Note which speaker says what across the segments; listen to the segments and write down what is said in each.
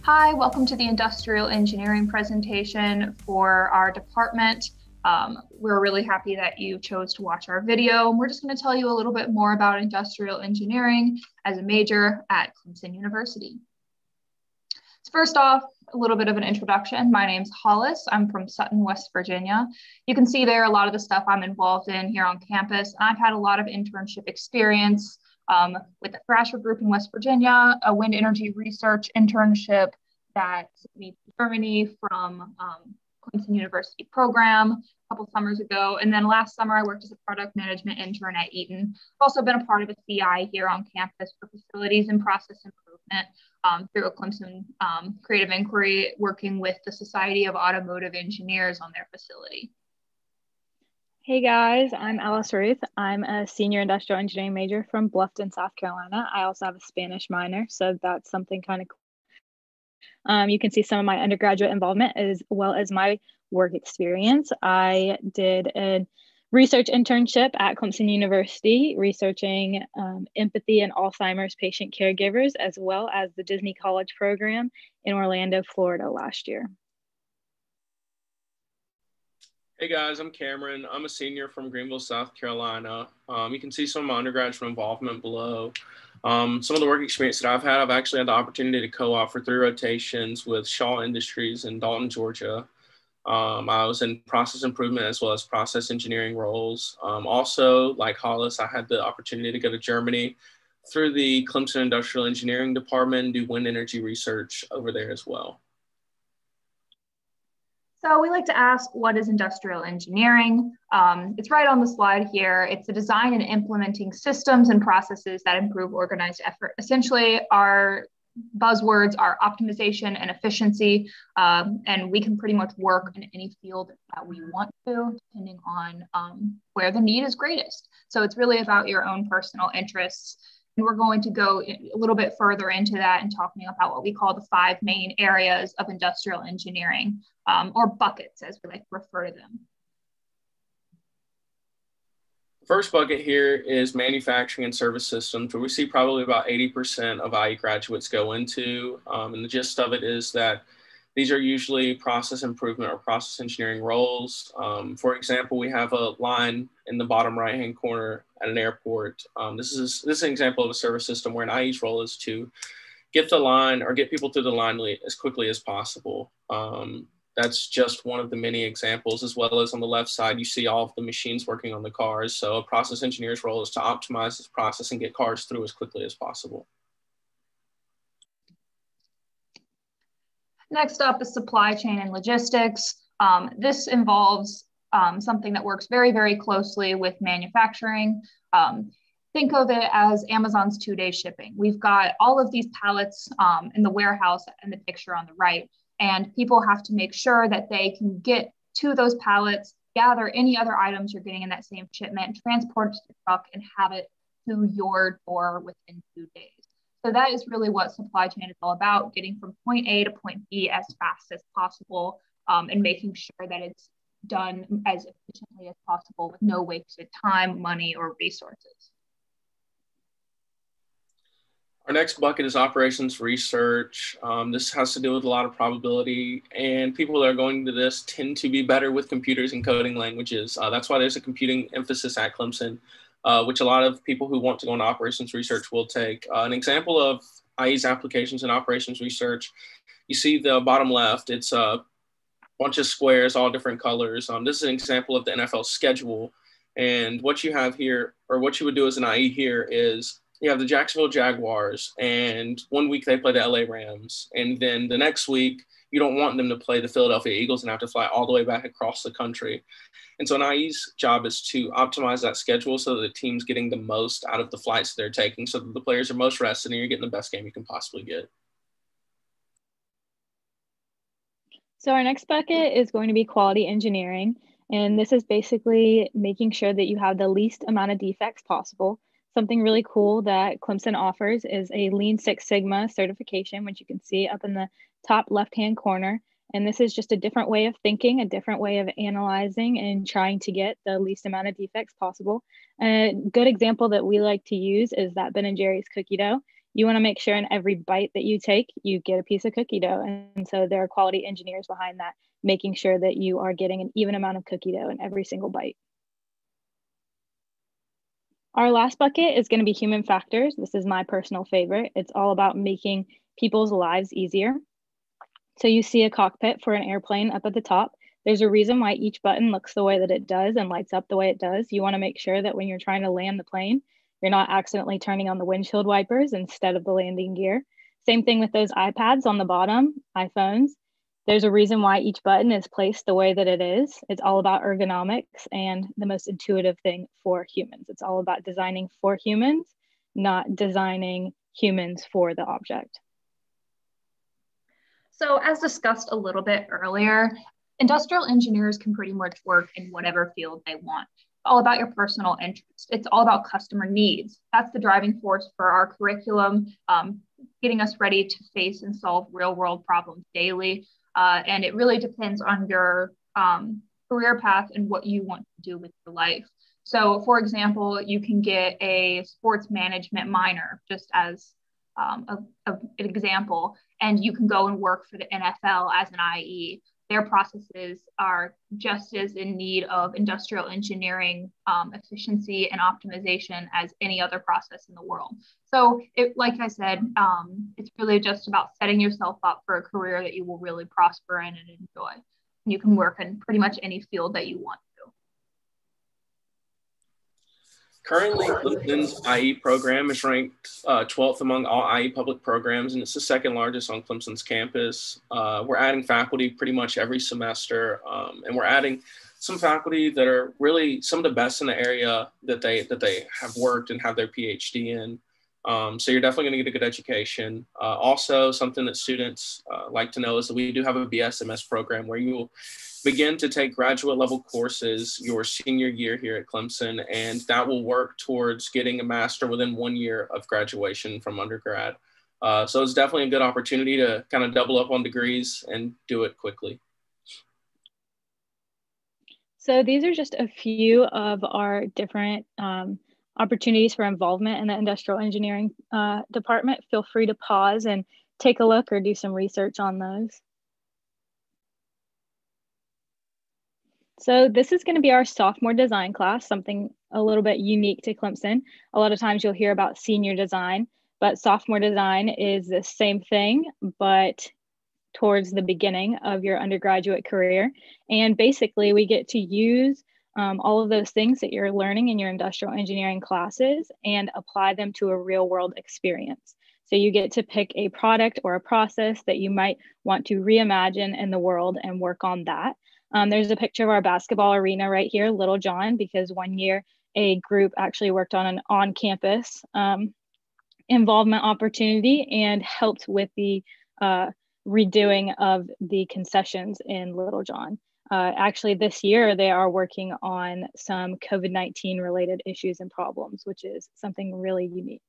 Speaker 1: Hi, welcome to the industrial engineering presentation for our department. We're really happy that you chose to watch our video. We're just going to tell you a little bit more about industrial engineering as a major at Clemson University. So first off, a little bit of an introduction. My name's Hollis. I'm from Sutton, West Virginia. You can see there a lot of the stuff I'm involved in here on campus. I've had a lot of internship experience with the Thrasher Group in West Virginia, a wind energy research internship that sent me to Germany from Clemson University program a couple summers ago. And then last summer, I worked as a product management intern at Eaton. I've also been a part of a CI here on campus for facilities and process improvement through a Clemson creative inquiry, working with the Society of Automotive Engineers on their facility.
Speaker 2: Hey guys, I'm Alice Ruth. I'm a senior industrial engineering major from Bluffton, South Carolina. I also have a Spanish minor, so that's something kind of cool. You can see some of my undergraduate involvement as well as my work experience. I did a research internship at Clemson University, researching empathy and Alzheimer's patient caregivers, as well as the Disney College program in Orlando, Florida last year.
Speaker 3: Hey guys, I'm Cameron. I'm a senior from Greenville, South Carolina. You can see some of my undergraduate involvement below. Some of the work experience that I've had, I've actually had the opportunity to co-op for 3 rotations with Shaw Industries in Dalton, Georgia. I was in process improvement as well as process engineering roles. Also, like Hollis, I had the opportunity to go to Germany through the Clemson Industrial Engineering Department and do wind energy research over there as well.
Speaker 1: So we like to ask, what is industrial engineering? It's right on the slide here. It's the design and implementing systems and processes that improve organized effort. Essentially, our buzzwords are optimization and efficiency, and we can pretty much work in any field that we want to, depending on where the need is greatest. So it's really about your own personal interests. And we're going to go a little bit further into that and talking about what we call the 5 main areas of industrial engineering, or buckets, as we like to refer to them.
Speaker 3: First bucket here is manufacturing and service systems, where we see probably about 80% of IE graduates go into. And the gist of it is that these are usually process improvement or process engineering roles. For example, we have a line in the bottom right-hand corner at an airport. This is an example of a service system where an IE's role is to get the line or get people through the line as quickly as possible. That's just one of the many examples, as well as on the left side, you see all of the machines working on the cars. So a process engineer's role is to optimize this process and get cars through as quickly as possible.
Speaker 1: Next up is supply chain and logistics. This involves something that works very, very closely with manufacturing. Think of it as Amazon's 2-day shipping. We've got all of these pallets in the warehouse in the picture on the right, and people have to make sure that they can get to those pallets, gather any other items you're getting in that same shipment, transport it to the truck, and have it to your door within 2 days. So that is really what supply chain is all about, getting from point A to point B as fast as possible, and making sure that it's done as efficiently as possible with no wasted time, money, or resources.
Speaker 3: Our next bucket is operations research. This has to do with a lot of probability, and people that are going to this tend to be better with computers and coding languages. That's why there's a computing emphasis at Clemson, which a lot of people who want to go into operations research will take. An example of IE's applications in operations research, you see the bottom left, it's a bunch of squares, all different colors. This is an example of the NFL schedule. And what you have here, or what you would do as an IE here, is you have the Jacksonville Jaguars, and one week they play the LA Rams. And then the next week, you don't want them to play the Philadelphia Eagles and have to fly all the way back across the country. And so an IE's job is to optimize that schedule so that the team's getting the most out of the flights they're taking, so that the players are most rested and you're getting the best game you can possibly get.
Speaker 2: So our next bucket is going to be quality engineering. And this is basically making sure that you have the least amount of defects possible. Something really cool that Clemson offers is a Lean Six Sigma certification, which you can see up in the top left-hand corner. And this is just a different way of thinking, a different way of analyzing and trying to get the least amount of defects possible. A good example that we like to use is that Ben & Jerry's cookie dough. you want to make sure in every bite that you take, you get a piece of cookie dough. And so there are quality engineers behind that, making sure that you are getting an even amount of cookie dough in every single bite. Our last bucket is going to be human factors. This is my personal favorite. It's all about making people's lives easier. So you see a cockpit for an airplane up at the top. There's a reason why each button looks the way that it does and lights up the way it does. You want to make sure that when you're trying to land the plane, you're not accidentally turning on the windshield wipers instead of the landing gear. Same thing with those iPads on the bottom, iPhones. There's a reason why each button is placed the way that it is. It's all about ergonomics and the most intuitive thing for humans. It's all about designing for humans, not designing humans for the object.
Speaker 1: So as discussed a little bit earlier, industrial engineers can pretty much work in whatever field they want. It's all about your personal interest. It's all about customer needs. That's the driving force for our curriculum, getting us ready to face and solve real world problems daily. And it really depends on your career path and what you want to do with your life. So for example, you can get a sports management minor, just as an example, and you can go and work for the NFL as an IE. Their processes are just as in need of industrial engineering efficiency and optimization as any other process in the world. So like I said, it's really just about setting yourself up for a career that you will really prosper in and enjoy. You can work in pretty much any field that you want to.
Speaker 3: Currently, Clemson's IE program is ranked 12th among all IE public programs, and it's the second largest on Clemson's campus. We're adding faculty pretty much every semester, and we're adding some faculty that are really some of the best in the area that they have worked and have their PhD in. So you're definitely going to get a good education. Also, something that students like to know is that we do have a BSMS program where you will begin to take graduate level courses your senior year here at Clemson, and that will work towards getting a master within 1 year of graduation from undergrad. So it's definitely a good opportunity to kind of double up on degrees and do it quickly.
Speaker 2: So these are just a few of our different opportunities for involvement in the industrial engineering department. Feel free to pause and take a look or do some research on those. So this is going to be our sophomore design class, something a little bit unique to Clemson. A lot of times you'll hear about senior design, but sophomore design is the same thing, but towards the beginning of your undergraduate career. And basically we get to use all of those things that you're learning in your industrial engineering classes and apply them to a real world experience. So you get to pick a product or a process that you might want to reimagine in the world and work on that. There's a picture of our basketball arena right here, Little John, because 1 year a group actually worked on an on-campus involvement opportunity and helped with the redoing of the concessions in Little John. Actually, this year they are working on some COVID-19 related issues and problems, which is something really unique.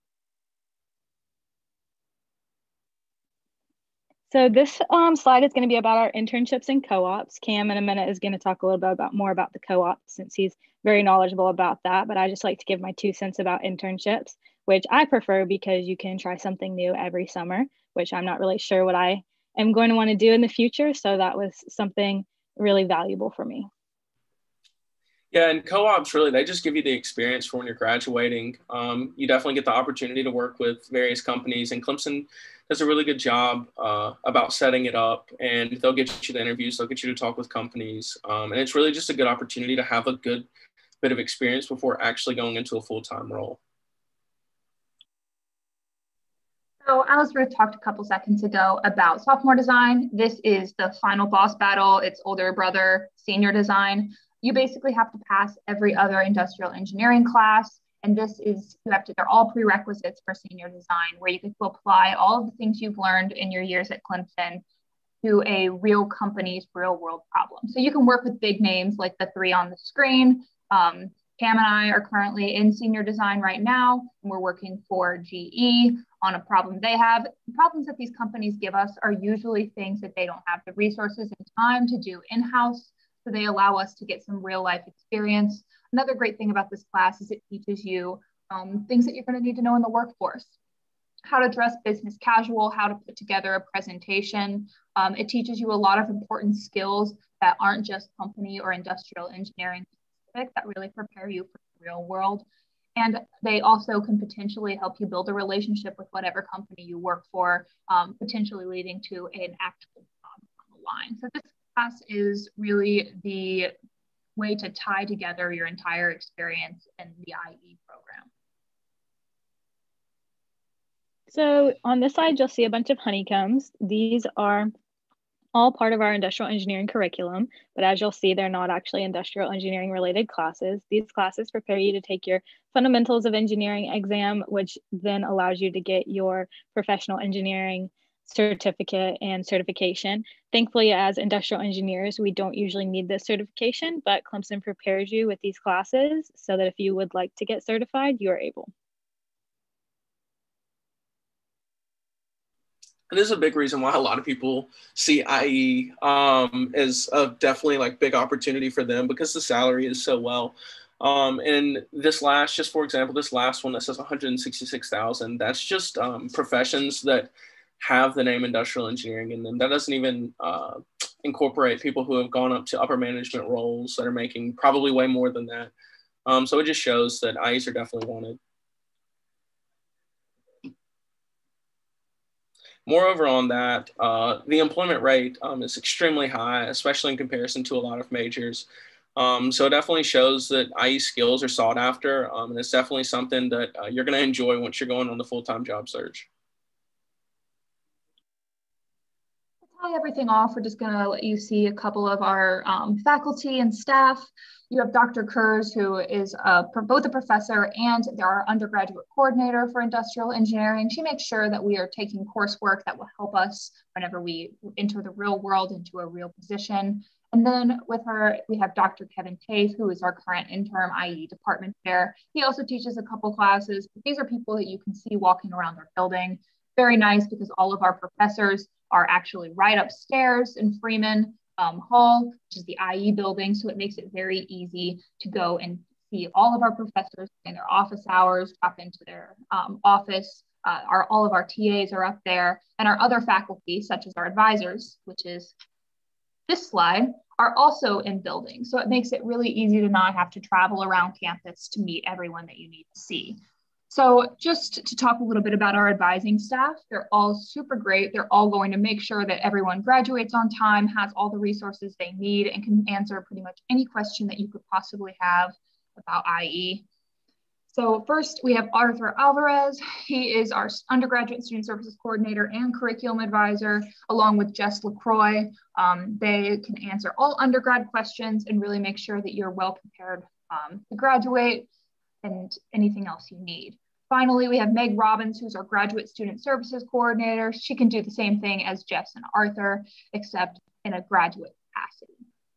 Speaker 2: So this slide is going to be about our internships and co-ops. Cam in a minute is going to talk a little bit more about the co-ops since he's very knowledgeable about that, but I just like to give my 2 cents about internships, which I prefer because you can try something new every summer, which I'm not really sure what I am going to want to do in the future. So that was something really valuable for me.
Speaker 3: Yeah, and co-ops really, they just give you the experience for when you're graduating. You definitely get the opportunity to work with various companies, and Clemson does a really good job about setting it up, and they'll get you the interviews, they'll get you to talk with companies, and it's really just a good opportunity to have a good bit of experience before actually going into a full-time role.
Speaker 1: So Alice Ruth talked a couple seconds ago about sophomore design. This is the final boss battle. It's older brother, senior design. You basically have to pass every other industrial engineering class. And this is, they're all prerequisites for senior design, where you get to apply all of the things you've learned in your years at Clemson to a real company's real world problem. So you can work with big names like the 3 on the screen. Cam and I are currently in senior design right now, and we're working for GE on a problem they have. The problems that these companies give us are usually things that they don't have the resources and time to do in-house, so they allow us to get some real life experience. Another great thing about this class is it teaches you things that you're going to need to know in the workforce. how to dress business casual, how to put together a presentation. It teaches you a lot of important skills that aren't just company or industrial engineering specific, that really prepare you for the real world. And they also can potentially help you build a relationship with whatever company you work for, potentially leading to an actual job on the line. So this class is really the way to tie together your entire experience in the IE program.
Speaker 2: So on this side, you'll see a bunch of honeycombs. These are all part of our industrial engineering curriculum, but as you'll see, they're not actually industrial engineering related classes. These classes prepare you to take your fundamentals of engineering exam, which then allows you to get your professional engineering certificate and certification. Thankfully, as industrial engineers, we don't usually need this certification, but Clemson prepares you with these classes so that if you would like to get certified, you are able.
Speaker 3: This is a big reason why a lot of people see IE as a definitely like big opportunity for them, because the salary is so well. And this last, just for example, this last one that says 166,000, that's just professions that have the name industrial engineering in them. That doesn't even incorporate people who have gone up to upper management roles that are making probably way more than that. So it just shows that IEs are definitely wanted. Moreover on that, the employment rate is extremely high, especially in comparison to a lot of majors. So it definitely shows that IE skills are sought after, and it's definitely something that you're going to enjoy once you're going on the full-time job search.
Speaker 1: To tie everything off, we're just going to let you see a couple of our faculty and staff. You have Dr. Kurz, who is both a professor and our undergraduate coordinator for industrial engineering. She makes sure that we are taking coursework that will help us whenever we enter the real world into a real position. And then with her, we have Dr. Kevin Tate, who is our current interim IE department chair. He also teaches a couple classes, but these are people that you can see walking around our building. Very nice, because all of our professors are actually right upstairs in Freeman Hall, which is the IE building. So it makes it very easy to go and see all of our professors in their office hours, drop into their office. All of our TAs are up there, and our other faculty, such as our advisors, which is this slide, are also in buildings. So it makes it really easy to not have to travel around campus to meet everyone that you need to see. So just to talk a little bit about our advising staff, they're all super great. They're all going to make sure that everyone graduates on time, has all the resources they need, and can answer pretty much any question that you could possibly have about IE. So first, we have Arthur Alvarez. He is our undergraduate student services coordinator and curriculum advisor, along with Jess LaCroix. They can answer all undergrad questions and really make sure that you're well prepared to graduate and anything else you need. Finally, we have Meg Robbins, who's our graduate student services coordinator. She can do the same thing as Jess and Arthur, except in a graduate capacity.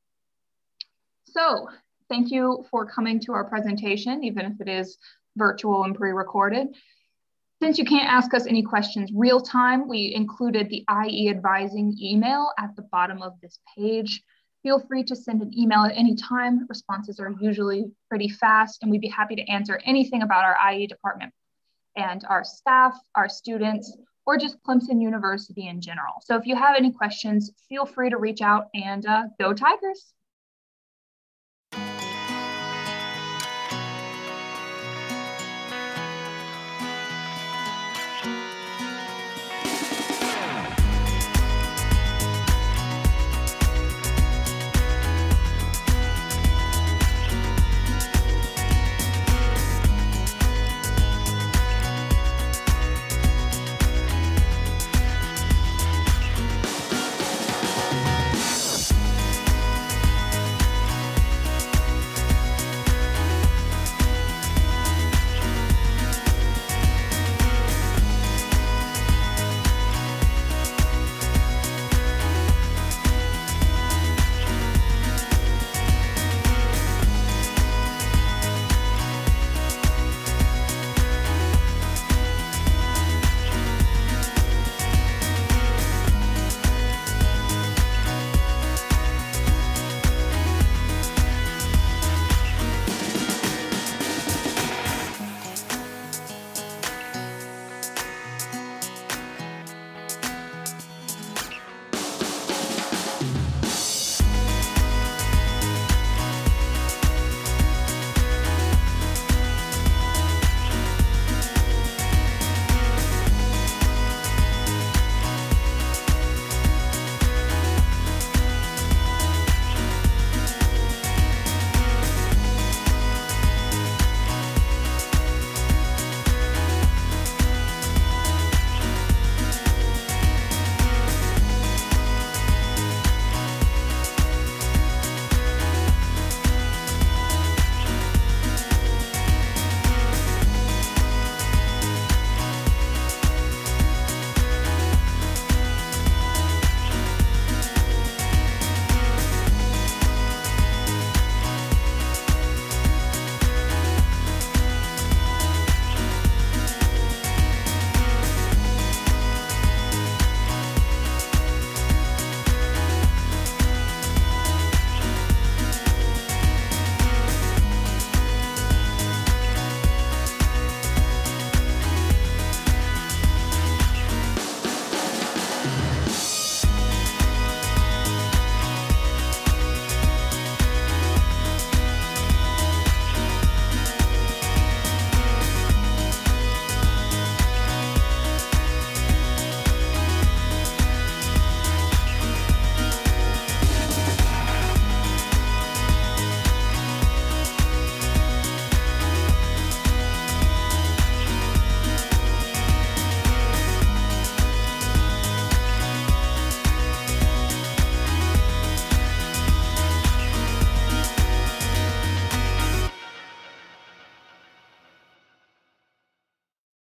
Speaker 1: So thank you for coming to our presentation, even if it is virtual and pre-recorded. Since you can't ask us any questions real time, we included the IE advising email at the bottom of this page. Feel free to send an email at any time. Responses are usually pretty fast, and we'd be happy to answer anything about our IE department and our staff, our students, or just Clemson University in general. So if you have any questions, feel free to reach out, and go Tigers.